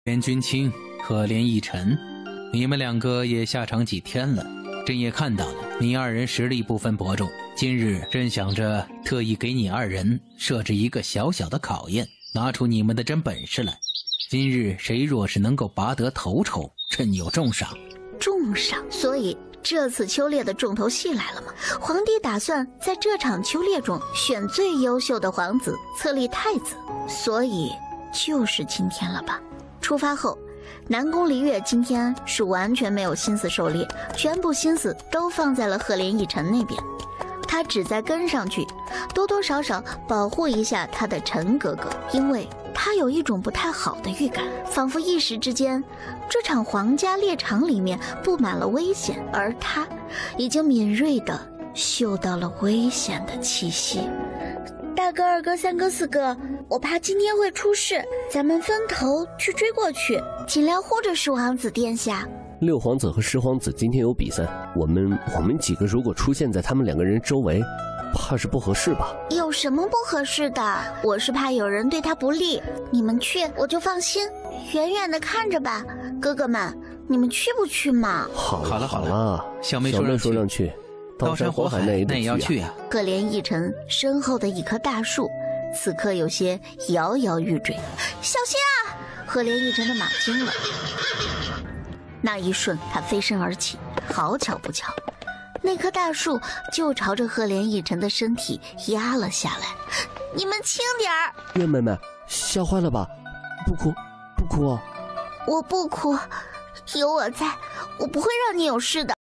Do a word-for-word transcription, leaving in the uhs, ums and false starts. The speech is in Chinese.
边君清、可怜一尘，你们两个也下场几天了，朕也看到了，你二人实力不分伯仲。今日朕想着特意给你二人设置一个小小的考验，拿出你们的真本事来。今日谁若是能够拔得头筹，朕有重赏。 重赏？所以这次秋猎的重头戏来了吗？皇帝打算在这场秋猎中选最优秀的皇子册立太子，所以就是今天了吧？出发后，南宫离月今天是完全没有心思狩猎，全部心思都放在了赫连奕晨那边。他只在跟上去，多多少少保护一下他的陈哥哥，因为他有一种不太好的预感，仿佛一时之间，这场皇家猎场里面布满了危险，而他已经敏锐地嗅到了危险的气息。大哥、二哥、三哥、四哥，我怕今天会出事，咱们分头去追过去，尽量护着十皇子殿下。 六皇子和十皇子今天有比赛，我们我们几个如果出现在他们两个人周围，怕是不合适吧？ 有什么不合适的？我是怕有人对他不利，你们去我就放心，远远的看着吧。哥哥们，你们去不去嘛？ 好好了好了， 小妹说说让去。 刀山火海那也要去啊！ 赫连奕晨身后的一棵大树，此刻有些摇摇欲坠。小心啊！赫连奕晨的马惊了。那一瞬，他飞身而起，好巧不巧，那棵大树就朝着赫连奕晨的身体压了下来。你们轻点儿！ 月妹妹，吓坏了吧？不哭，不哭啊！ 我不哭，有我在，我不会让你有事的。